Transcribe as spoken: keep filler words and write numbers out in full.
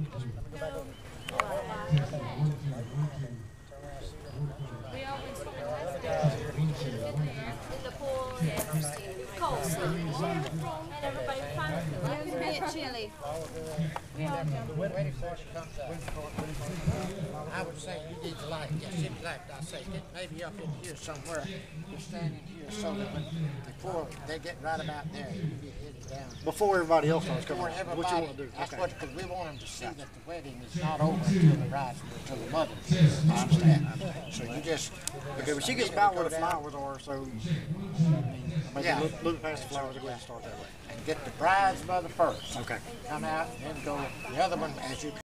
We always in the pool, cold, so and everybody finds it. It was being chilly. The wedding portion comes up. I would say you need to like, yes, you'd like, I say, get maybe up in here somewhere. You're standing here so that when before they get right about there, you be headed down. Before everybody else starts coming. Before everybody, What you want to do? that's Okay. what, because we want them to see that the wedding is not over until the bride, until the mother. I understand. So you just. Okay, well, she gets about where the flowers are, so maybe Yeah. look, look past the flowers and go ahead and start that way. And get the bride's mother first. Okay. Come out and then go the other one as you